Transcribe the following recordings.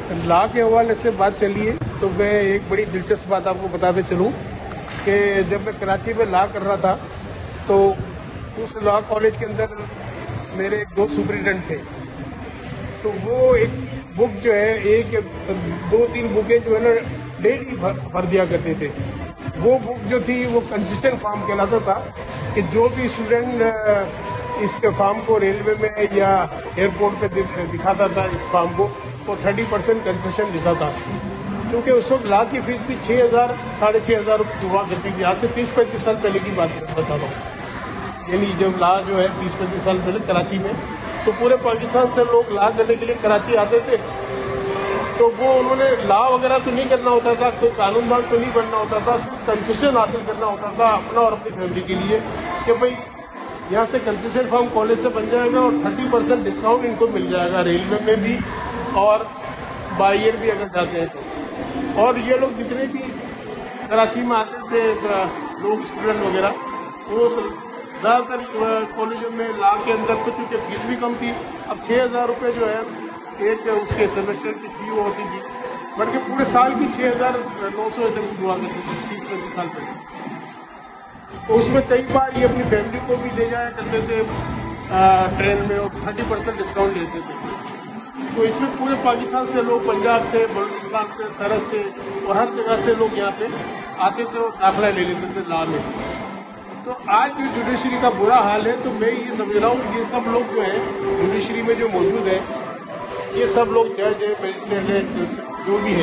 Law के हवाले से बात चली है तो मैं एक बड़ी दिलचस्प बात आपको बताते चलूँ कि जब मैं कराची में लॉ कर रहा था तो उस लॉ कॉलेज के अंदर मेरे दो सुपरिटेंडेंट थे। तो वो एक बुक जो है, एक 2-3 बुकें जो है ना डेली भर दिया करते थे। वो बुक जो थी वो कंसिस्टेंट फॉर्म कहलाता था कि जो भी स्टूडेंट इसके फॉर्म को रेलवे में या एयरपोर्ट पे दिखाता था इस फॉर्म को, तो 30% कंसेशन देता था। चूँकि उस वक्त लॉ की फीस भी 6,000 6,500 रुपये हुआ करती थी। आज से 30-35 साल पहले की बात बताता हूँ, यानी जब लॉ जो है 30-35 साल पहले कराची में, तो पूरे पाकिस्तान से लोग लॉ करने के लिए कराची आते थे। तो वो उन्होंने लॉ वगैरह तो नहीं करना होता था, कोई कानूनदान तो नहीं बनना होता था, सिर्फ कंसेशन हासिल करना होता था अपना और अपनी फैमिली के लिए कि भाई यहाँ से कंसेशन फॉर्म कॉलेज से बन जाएगा और 30% डिस्काउंट इनको मिल जाएगा रेलवे में भी और बाई एयर भी अगर जाते हैं तो। और ये लोग जितने भी कराची में आते थे लोग स्टूडेंट वगैरह, वो ज़्यादातर कॉलेजों में लॉ के अंदर तो चूँकि फीस भी कम थी, अब 6,000 रुपये जो है एक उसके सेमेस्टर की फी होती थी, बल्कि पूरे साल की 6,900 ऐसे हुआ करती थी 30-35 साल पहले। तो उसमें कई बार ये अपनी फैमिली को भी ले जाया करते थे ट्रेन में और 30% डिस्काउंट लेते थे। तो इसमें पूरे पाकिस्तान से लोग, पंजाब से, बलूचिस्तान से, सरहद से और हर जगह से लोग यहाँ पे आते थे और दाखिला ले लेते थे लॉ में। तो आज जो जुडिशरी का बुरा हाल है, तो मैं ये समझ रहा हूँ ये सब लोग जो है जुडिशरी में जो मौजूद है, ये सब लोग जज है, मजिस्ट्रेट है, जो भी है,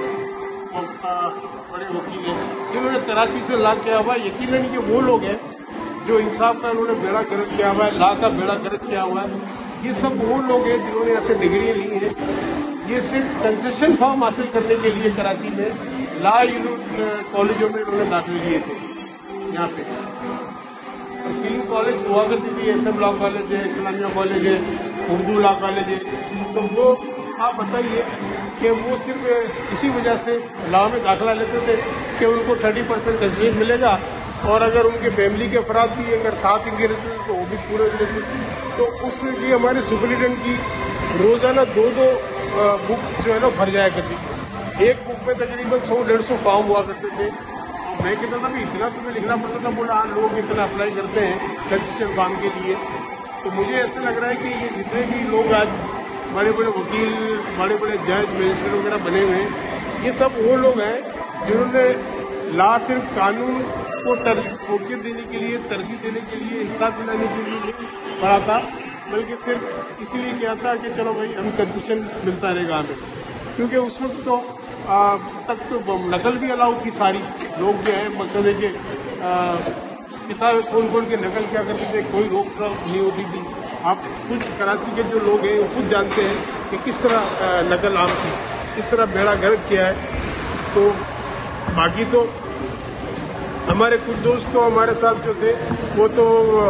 बड़े वकील हैं, जिन्होंने कराची से लॉ किया हुआ है। यकीनन ये वो लोग हैं जो इंसाफ का उन्होंने बेड़ा गर्क किया हुआ है, लॉ का बेड़ा गर्क किया हुआ है। ये सब वो लोग हैं जिन्होंने ऐसे डिग्रियाँ ली हैं। ये सिर्फ कंसेशन फॉर्म हासिल करने के लिए कराची में लॉ कॉलेजों में उन्होंने दाखिले लिए थे। यहाँ पे 3 कॉलेज हुआ करती थी, SM लॉ कॉलेज है, इस्लामिया कॉलेज है, उर्दू लॉ कॉलेज है। तो वो आप बताइए कि वो सिर्फ इसी वजह से लॉ में दाखिला लेते थे कि उनको 30% कंसेशन मिलेगा, और अगर उनके फैमिली के अफराद भी अगर साथ इनके रहते थे तो वो भी पूरे लेते थे। तो उससे भी हमारे सुपरिटेंडेंट की रोज़ाना 2-2 बुक जो है ना भर जाया करती थी। एक बुक में तकरीबन 100-150 फॉर्म हुआ करते थे। मैं कहता था भी इतना तुम्हें लिखना पड़ता था। बोला हाँ, लोग इतना अप्लाई करते हैं कंसेशन फॉर्म के लिए। तो मुझे ऐसा लग रहा है कि ये जितने भी लोग आज बड़े बड़े वकील, बड़े बड़े जज, मजिस्ट्रेट वगैरह बने हुए हैं, ये सब वो लोग हैं जिन्होंने लॉ सिर्फ कानून को फोकियत देने के लिए, तरजीह देने के लिए, इंसाफ दिलाने के लिए नहीं पढ़ा था, बल्कि सिर्फ इसीलिए किया था कि चलो भाई हम कंसेशन मिलता रहेगा हमें। क्योंकि उस वक्त तो तक तो नकल भी अलाउ थी सारी। लोग जो है मकसद है कि किताबें खोल के नकल क्या करते थे, कोई रोक टोक नहीं होती थी। आप खुद कराची के जो लोग हैं वो खुद जानते हैं कि किस तरह नकल आम थी, किस तरह बेड़ा गर्क किया है। तो बाकी तो हमारे कुछ दोस्त तो हमारे साथ जो थे वो तो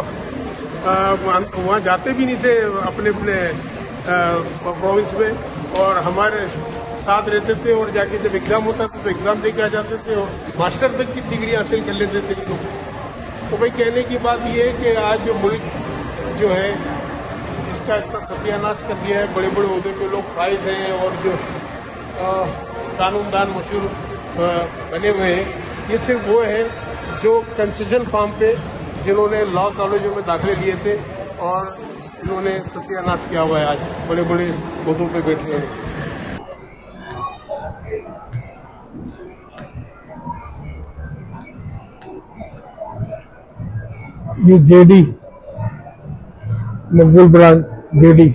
वहाँ जाते भी नहीं थे अपने अपने प्रोविंस में, और हमारे साथ रहते थे, और जाके जब एग्ज़ाम होता था तो एग्ज़ाम दे के आ जाते थे और मास्टर तक की डिग्री हासिल कर लेते थे लोग। तो भाई कहने की बात ये है कि आज जो मुल्क जो है इसका इतना सत्यानाश कर दिया है, बड़े बड़े ओहदे पे लोग फाइज हैं और जो कानूनदान मशहूर बने हुए हैं, ये सिर्फ वो है जो कंसेशन फॉर्म पे जिन्होंने लॉ कॉलेजों में दाखिले लिए थे और इन्होंने सत्यानाश किया हुआ है, आज बड़े बड़े ओहदों पे बैठे हैं। ये जेडी मकबूल ब्रांड जेडी।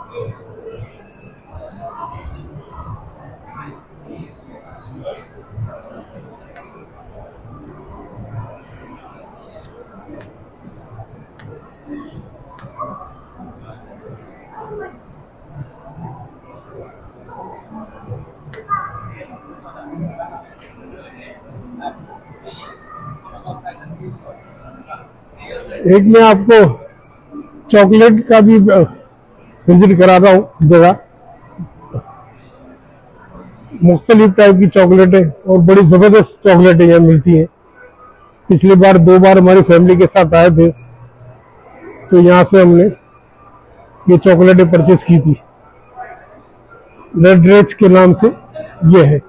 एक मैं आपको चॉकलेट का भी विजिट करा रहा हूँ जगह। मुख्तलिफ टाइप की चॉकलेटें और बड़ी जबरदस्त चॉकलेटें यहाँ मिलती हैं। पिछली बार 2 बार हमारी फैमिली के साथ आए थे तो यहाँ से हमने ये चॉकलेटें परचेस की थी। रेड रेच के नाम से ये है।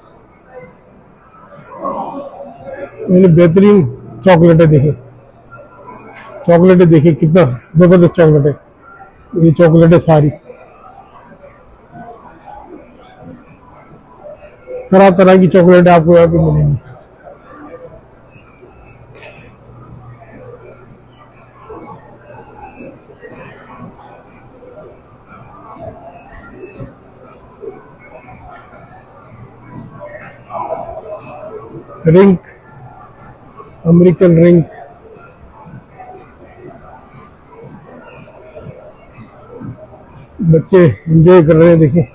यानी बेहतरीन चॉकलेटें देखिए, चॉकलेटें देखिए कितना जबरदस्त चॉकलेट है। ये चॉकलेटें सारी तरह तरह की चॉकलेटें आपको यहाँ पे मिलेंगी। रिंक, अमेरिकन रिंक, बच्चे एंजॉय कर रहे हैं देखिए।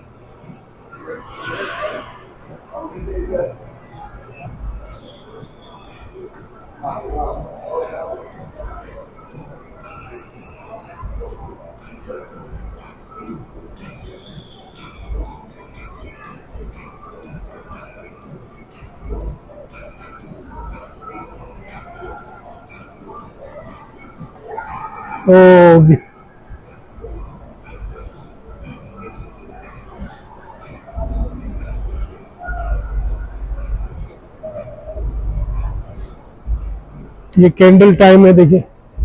ओ ये कैंडल टाइम है देखिए,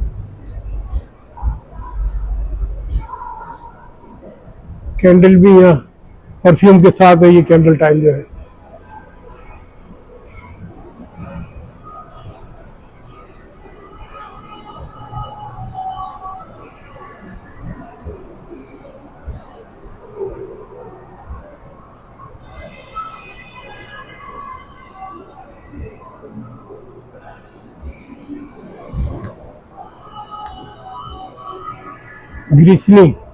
कैंडल भी यहाँ परफ्यूम के साथ है। ये कैंडल टाइम जो है ग्रिसली